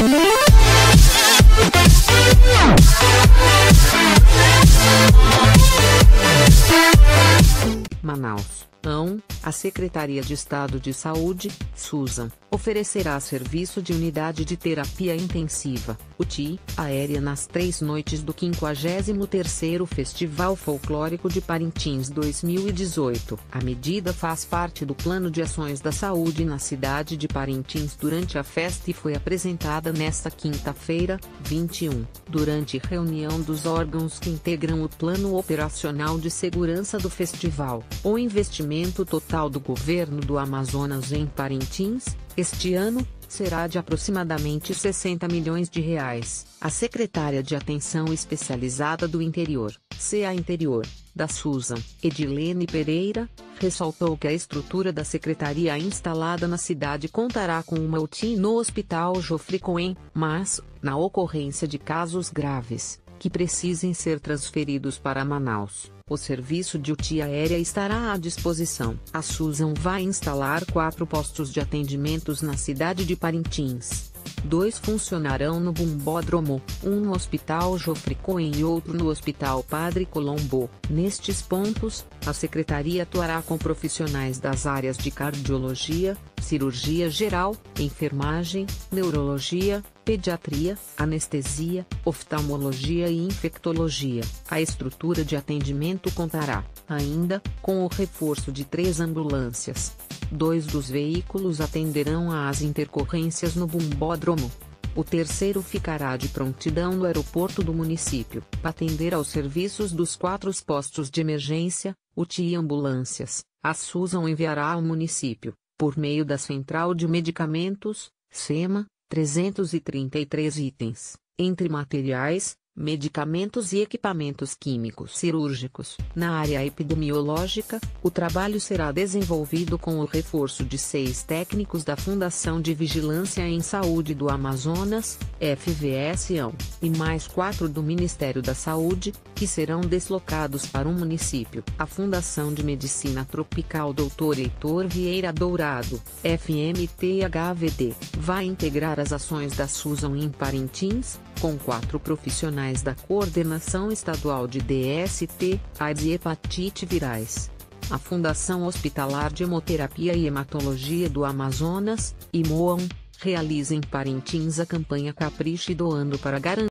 Manaus. A Secretaria de Estado de Saúde, SUSAM, oferecerá serviço de unidade de terapia intensiva, UTI, aérea nas 3 noites do 53º Festival Folclórico de Parintins 2018. A medida faz parte do Plano de Ações da Saúde na cidade de Parintins durante a festa e foi apresentada nesta quinta-feira, 21, durante reunião dos órgãos que integram o Plano Operacional de Segurança do Festival. O investimento total do governo do Amazonas em Parintins, este ano, será de aproximadamente R$60 milhões. A secretária de Atenção Especializada do Interior, CA Interior, da SUSAM, Edilene Pereira, ressaltou que a estrutura da secretaria instalada na cidade contará com uma UTI no Hospital Jofre Cohen, mas, na ocorrência de casos graves, que precisem ser transferidos para Manaus, o serviço de UTI aérea estará à disposição. A SUSAM vai instalar 4 postos de atendimentos na cidade de Parintins. 2 funcionarão no Bumbódromo, um no Hospital Jofre Cohen e outro no Hospital Padre Colombo. Nestes pontos, a secretaria atuará com profissionais das áreas de cardiologia, cirurgia geral, enfermagem, neurologia, pediatria, anestesia, oftalmologia e infectologia. A estrutura de atendimento contará, ainda, com o reforço de 3 ambulâncias. 2 dos veículos atenderão às intercorrências no Bumbódromo. O terceiro ficará de prontidão no aeroporto do município, para atender aos serviços dos 4 postos de emergência, UTI e ambulâncias. A SUSAM enviará ao município, por meio da Central de Medicamentos, SEMA, 333 itens, entre materiais, medicamentos e equipamentos químicos cirúrgicos. Na área epidemiológica, o trabalho será desenvolvido com o reforço de 6 técnicos da Fundação de Vigilância em Saúde do Amazonas, FVS-ão, e mais 4 do Ministério da Saúde, que serão deslocados para o município. A Fundação de Medicina Tropical Dr. Heitor Vieira Dourado, FMT-HVD, vai integrar as ações da SUSAM em Parintins, com 4 profissionais da Coordenação Estadual de DST, AIDS e Hepatite Virais. A Fundação Hospitalar de Hemoterapia e Hematologia do Amazonas, IMOAM, realiza em Parintins a campanha Capriche Doando para garantir